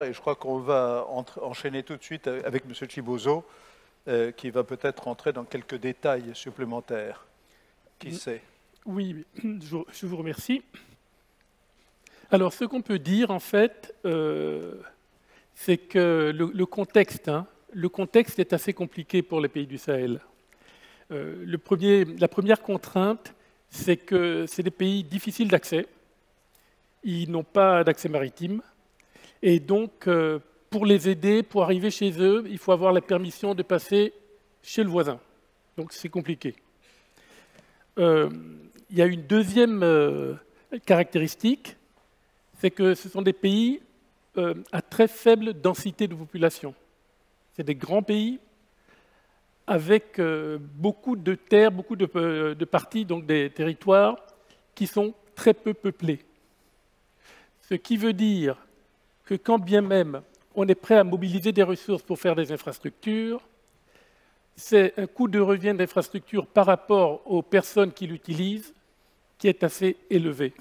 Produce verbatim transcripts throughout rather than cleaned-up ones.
Et je crois qu'on va enchaîner tout de suite avec M. Chibozo, euh, qui va peut-être rentrer dans quelques détails supplémentaires. Qui sait? Oui, je vous remercie. Alors, ce qu'on peut dire, en fait, euh, c'est que le, le contexte, hein, le contexte est assez compliqué pour les pays du Sahel. Euh, le premier, la première contrainte, c'est que c'est des pays difficiles d'accès. Ils n'ont pas d'accès maritime. Et donc, euh, pour les aider, pour arriver chez eux, il faut avoir la permission de passer chez le voisin. Donc, c'est compliqué. Euh, il y a une deuxième euh, caractéristique, c'est que ce sont des pays euh, à très faible densité de population. C'est des grands pays avec euh, beaucoup de terres, beaucoup de, euh, de parties, donc des territoires qui sont très peu peuplés. Ce qui veut dire que quand bien même on est prêt à mobiliser des ressources pour faire des infrastructures, c'est un coût de revient d'infrastructure par rapport aux personnes qui l'utilisent qui est assez élevé.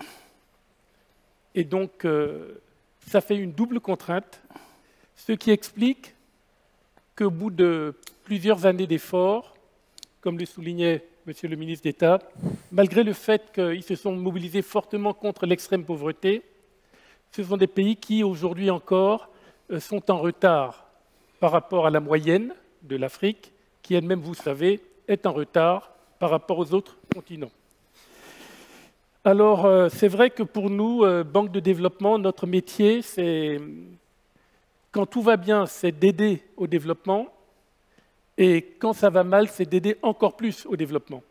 Et donc, euh, ça fait une double contrainte, ce qui explique qu'au bout de plusieurs années d'efforts, comme le soulignait Monsieur le ministre d'État, malgré le fait qu'ils se sont mobilisés fortement contre l'extrême pauvreté, ce sont des pays qui, aujourd'hui encore, sont en retard par rapport à la moyenne de l'Afrique, qui elle-même, vous savez, est en retard par rapport aux autres continents. Alors, euh, c'est vrai que pour nous, euh, Banque de développement, notre métier, c'est, quand tout va bien, c'est d'aider au développement, et quand ça va mal, c'est d'aider encore plus au développement.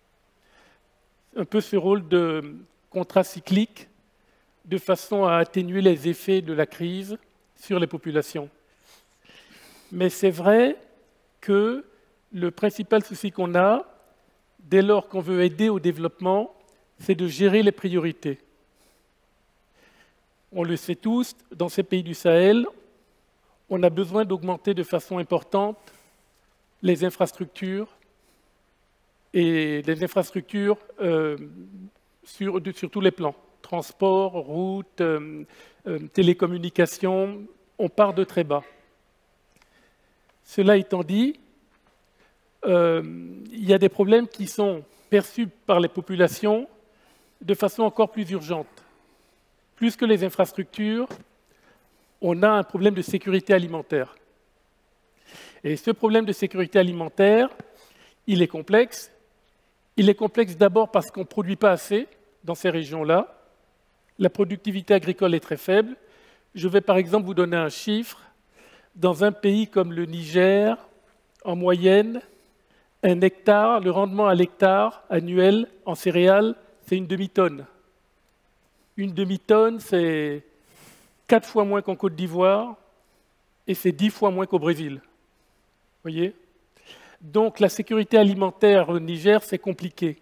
Un peu ce rôle de contrat cyclique, de façon à atténuer les effets de la crise sur les populations. Mais c'est vrai que le principal souci qu'on a, dès lors qu'on veut aider au développement, c'est de gérer les priorités. On le sait tous, dans ces pays du Sahel, on a besoin d'augmenter de façon importante les infrastructures, et les infrastructures euh, sur, de, sur tous les plans. Transport, routes, euh, euh, télécommunications, on part de très bas. Cela étant dit, euh, il y a des problèmes qui sont perçus par les populations de façon encore plus urgente. Plus que les infrastructures, on a un problème de sécurité alimentaire. Et ce problème de sécurité alimentaire, il est complexe. Il est complexe d'abord parce qu'on ne produit pas assez dans ces régions-là. La productivité agricole est très faible. Je vais par exemple vous donner un chiffre. Dans un pays comme le Niger, en moyenne, un hectare, le rendement à l'hectare annuel en céréales, c'est une demi-tonne. Une demi-tonne, c'est quatre fois moins qu'en Côte d'Ivoire et c'est dix fois moins qu'au Brésil. Vous voyez? Donc la sécurité alimentaire au Niger, c'est compliqué.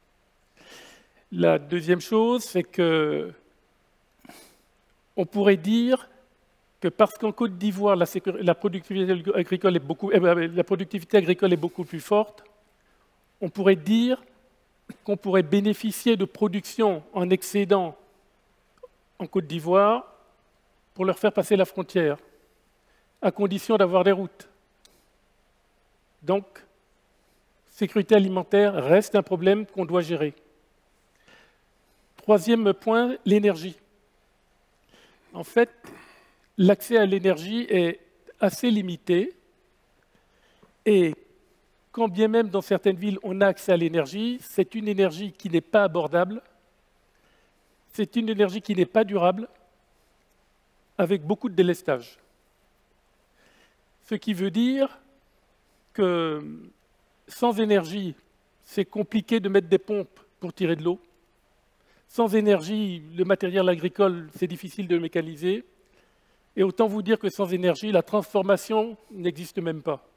La deuxième chose, c'est que on pourrait dire que parce qu'en Côte d'Ivoire, la, la, productivité agricole est beaucoup, la productivité agricole est beaucoup plus forte, on pourrait dire qu'on pourrait bénéficier de production en excédent en Côte d'Ivoire pour leur faire passer la frontière, à condition d'avoir des routes. Donc, sécurité alimentaire reste un problème qu'on doit gérer. Troisième point, l'énergie. En fait, l'accès à l'énergie est assez limité et quand bien même dans certaines villes on a accès à l'énergie, c'est une énergie qui n'est pas abordable, c'est une énergie qui n'est pas durable, avec beaucoup de délestage. Ce qui veut dire que sans énergie, c'est compliqué de mettre des pompes pour tirer de l'eau. Sans énergie, le matériel agricole, c'est difficile de le mécaniser. Et autant vous dire que sans énergie, la transformation n'existe même pas.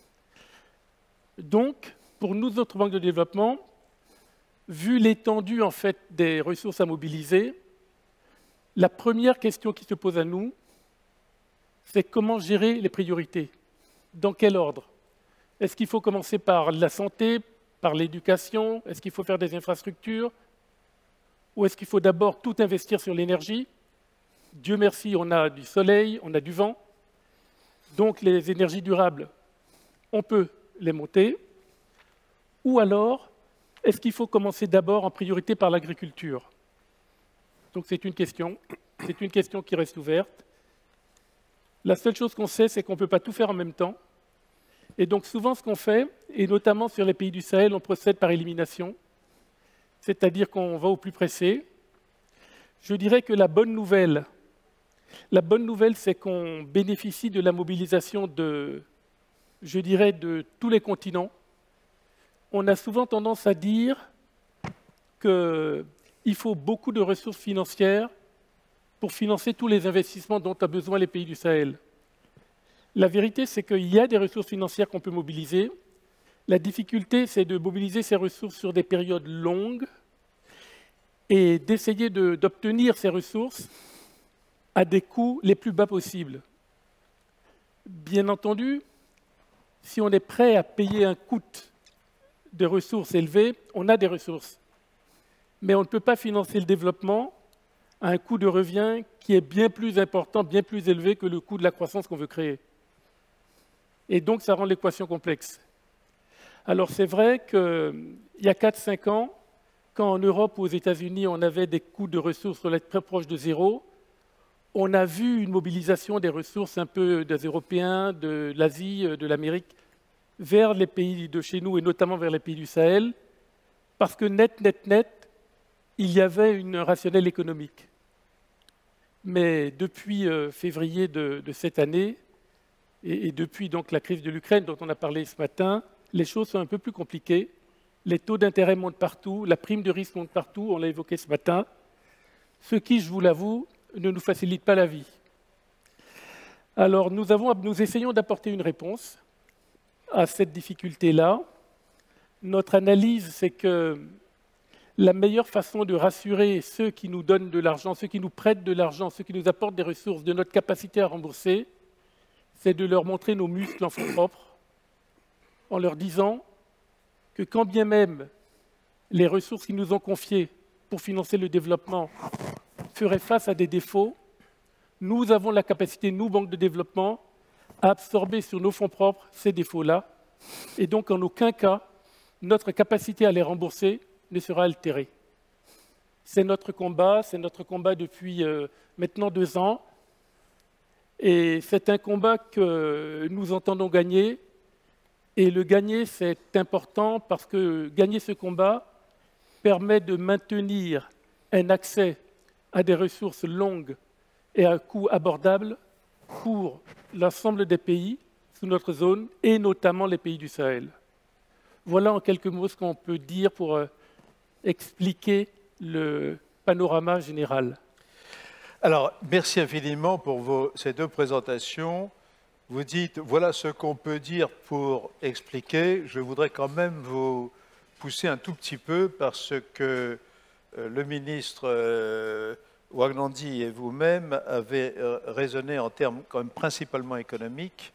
Donc, pour nous autres banques de développement, vu l'étendue en fait, des ressources à mobiliser, la première question qui se pose à nous, c'est comment gérer les priorités. Dans quel ordre? Est-ce qu'il faut commencer par la santé, par l'éducation? Est-ce qu'il faut faire des infrastructures? Ou est-ce qu'il faut d'abord tout investir sur l'énergie? Dieu merci, on a du soleil, on a du vent. Donc les énergies durables, on peut les monter. Ou alors, est-ce qu'il faut commencer d'abord en priorité par l'agriculture? Donc c'est une question, c'est une question qui reste ouverte. La seule chose qu'on sait, c'est qu'on ne peut pas tout faire en même temps. Et donc souvent ce qu'on fait, et notamment sur les pays du Sahel, on procède par élimination, c'est-à-dire qu'on va au plus pressé. Je dirais que la bonne nouvelle, la bonne nouvelle, c'est qu'on bénéficie de la mobilisation de, je dirais, de tous les continents. On a souvent tendance à dire qu'il faut beaucoup de ressources financières pour financer tous les investissements dont ont besoin les pays du Sahel. La vérité, c'est qu'il y a des ressources financières qu'on peut mobiliser. La difficulté, c'est de mobiliser ces ressources sur des périodes longues et d'essayer de, d'obtenir ces ressources à des coûts les plus bas possibles. Bien entendu, si on est prêt à payer un coût de ressources élevées, on a des ressources. Mais on ne peut pas financer le développement à un coût de revient qui est bien plus important, bien plus élevé que le coût de la croissance qu'on veut créer. Et donc, ça rend l'équation complexe. Alors, c'est vrai qu'il y a quatre cinq ans, quand en Europe ou aux États-Unis, on avait des coûts de ressources très proches de zéro, on a vu une mobilisation des ressources un peu des Européens, de l'Asie, de l'Amérique, vers les pays de chez nous et notamment vers les pays du Sahel, parce que net, net, net, il y avait une rationnelle économique. Mais depuis euh, février de, de cette année, et, et depuis donc la crise de l'Ukraine dont on a parlé ce matin, les choses sont un peu plus compliquées. Les taux d'intérêt montent partout, la prime de risque monte partout, on l'a évoqué ce matin, ce qui, je vous l'avoue, ne nous facilite pas la vie. Alors nous, avons, nous essayons d'apporter une réponse à cette difficulté-là. Notre analyse, c'est que la meilleure façon de rassurer ceux qui nous donnent de l'argent, ceux qui nous prêtent de l'argent, ceux qui nous apportent des ressources, de notre capacité à rembourser, c'est de leur montrer nos muscles en fonds propres, en leur disant que quand bien même les ressources qu'ils nous ont confiées pour financer le développement feraient face à des défauts, nous avons la capacité, nous, banques de développement, à absorber sur nos fonds propres ces défauts-là. Et donc, en aucun cas, notre capacité à les rembourser ne sera altérée. C'est notre combat, c'est notre combat depuis euh, maintenant deux ans. Et c'est un combat que nous entendons gagner. Et le gagner, c'est important parce que gagner ce combat permet de maintenir un accès à des ressources longues et à un coût abordable pour l'ensemble des pays sous notre zone, et notamment les pays du Sahel. Voilà en quelques mots ce qu'on peut dire pour euh, expliquer le panorama général. Alors, merci infiniment pour vos, ces deux présentations. Vous dites, voilà ce qu'on peut dire pour expliquer. Je voudrais quand même vous pousser un tout petit peu parce que euh, le ministre euh, Ouagnandi et vous-même avez euh, raisonné en termes quand même principalement économiques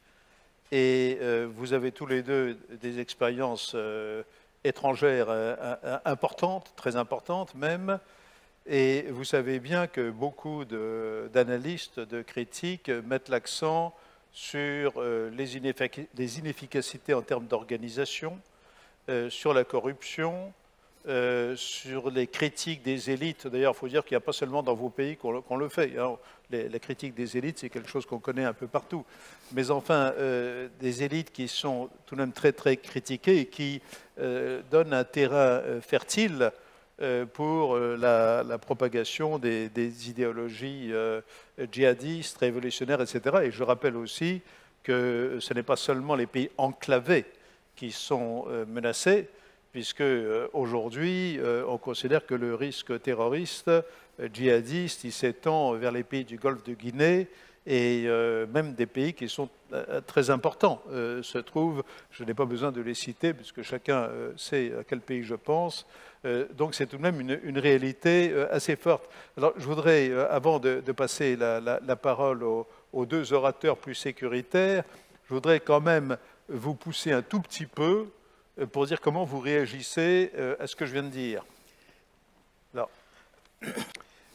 et euh, vous avez tous les deux des expériences euh, étrangères euh, importantes, très importantes même, et vous savez bien que beaucoup d'analystes, de, de critiques mettent l'accent sur euh, les, ineffic les inefficacités en termes d'organisation, euh, sur la corruption, euh, sur les critiques des élites. D'ailleurs, il faut dire qu'il n'y a pas seulement dans vos pays qu'on qu'on le fait. Hein. Les, les critiques des élites, c'est quelque chose qu'on connaît un peu partout. Mais enfin, euh, des élites qui sont tout de même très, très critiquées et qui euh, donnent un terrain euh, fertile euh, pour euh, la, la propagation des, des idéologies euh, djihadistes, révolutionnaires, et cetera. Et je rappelle aussi que ce n'est pas seulement les pays enclavés qui sont euh, menacés, puisque euh, aujourd'hui, euh, on considère que le risque terroriste euh, djihadiste, il s'étend vers les pays du Golfe de Guinée et euh, même des pays qui sont euh, très importants euh, se trouvent, je n'ai pas besoin de les citer, puisque chacun euh, sait à quel pays je pense, euh, donc c'est tout de même une, une réalité euh, assez forte. Alors je voudrais, euh, avant de, de passer la, la, la parole aux, aux deux orateurs plus sécuritaires, je voudrais quand même vous pousser un tout petit peu pour dire comment vous réagissez à ce que je viens de dire. Alors,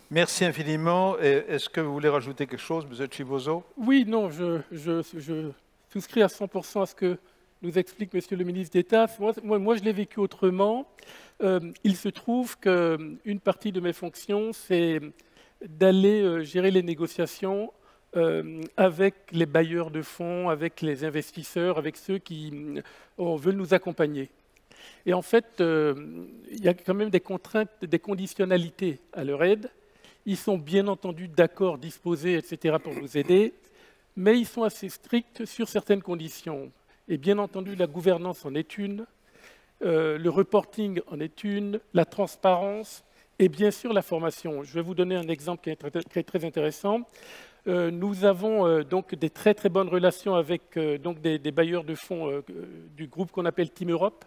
Merci infiniment. Est-ce que vous voulez rajouter quelque chose, M. Chibozo? Oui, non, je, je, je souscris à cent pour cent à ce que nous explique Monsieur le ministre d'État. Moi, moi, moi, je l'ai vécu autrement. Euh, il se trouve qu'une partie de mes fonctions, c'est d'aller euh, gérer les négociations euh, avec les bailleurs de fonds, avec les investisseurs, avec ceux qui euh, veulent nous accompagner. Et en fait, euh, il y a quand même des contraintes, des conditionnalités à leur aide. Ils sont bien entendu d'accord, disposés, et cetera pour nous aider, mais ils sont assez stricts sur certaines conditions. Et bien entendu, la gouvernance en est une, euh, le reporting en est une, la transparence et bien sûr la formation. Je vais vous donner un exemple qui est très, très, très intéressant. Euh, nous avons euh, donc des très très bonnes relations avec euh, donc des, des bailleurs de fonds euh, du groupe qu'on appelle Team Europe.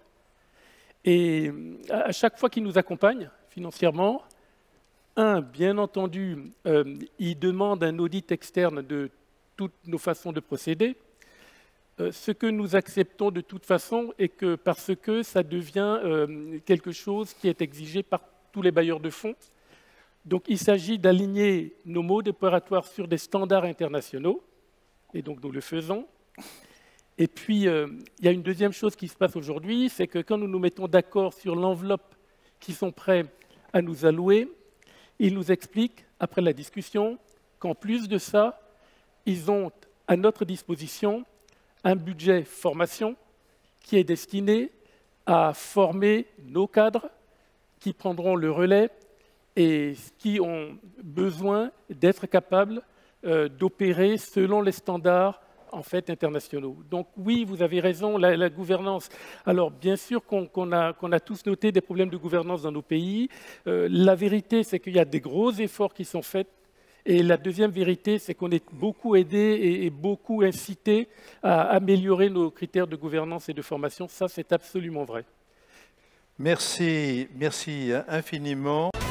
Et à chaque fois qu'ils nous accompagnent financièrement, un, bien entendu, euh, ils demandent un audit externe de toutes nos façons de procéder. Euh, ce que nous acceptons de toute façon est que parce que ça devient euh, quelque chose qui est exigé par tous les bailleurs de fonds. Donc il s'agit d'aligner nos modes opératoires sur des standards internationaux, et donc nous le faisons. Et puis, euh, il y a une deuxième chose qui se passe aujourd'hui, c'est que quand nous nous mettons d'accord sur l'enveloppe qu'ils sont prêts à nous allouer, ils nous expliquent, après la discussion, qu'en plus de ça, ils ont à notre disposition un budget formation qui est destiné à former nos cadres qui prendront le relais et qui ont besoin d'être capables euh, d'opérer selon les standards en fait internationaux. Donc oui, vous avez raison, la, la gouvernance. Alors bien sûr qu'on qu'on a, qu'on a tous noté des problèmes de gouvernance dans nos pays. Euh, la vérité, c'est qu'il y a des gros efforts qui sont faits. Et la deuxième vérité, c'est qu'on est beaucoup aidé et, et beaucoup incité à améliorer nos critères de gouvernance et de formation. Ça, c'est absolument vrai. Merci, merci infiniment.